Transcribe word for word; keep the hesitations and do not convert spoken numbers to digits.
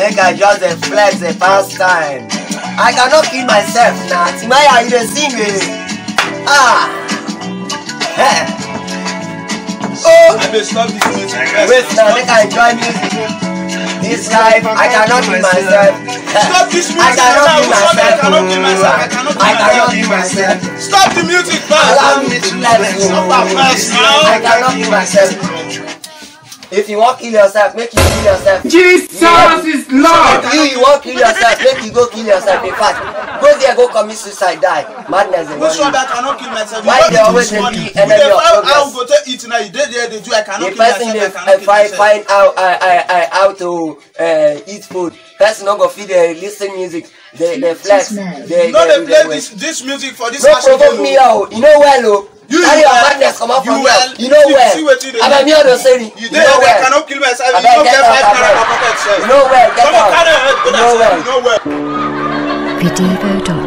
make I just a flex a past time. I cannot kill myself now. Timaya, you dey sing it. Ah. Hey. Oh. I may stop this music. Wait now, make I enjoy music. This life, I cannot kill myself. Stop this music. I cannot kill myself. I cannot kill myself. I cannot I cannot kill myself. Stop the music first. Allow me to let go. Stop first now. I cannot kill myself. If you want to kill yourself, make you kill yourself. Jesus is Lord. If you, you want to kill yourself, make you go kill yourself. In fact, go there, go commit suicide, die. Madness. Which one that cannot kill myself? Why they always be enemy of progress? I will go take it now. You did there, they do. I cannot the kill person myself. they uh, find find out uh, uh, uh, how to uh, eat food. Person not go feed the listen music. They they flex. They, no, they, they play this this music for this. No provoke me out. You know well, oh. You carry your well, madness come out you from well, you. You know see, well. See what you do. I'm a mere docent. You You know know well. well. I cannot kill myself. I You don't get get out, five I naira beg. per pocket. You know well. Get Come on, out. carry it. You know well. You know well. Vidivo dot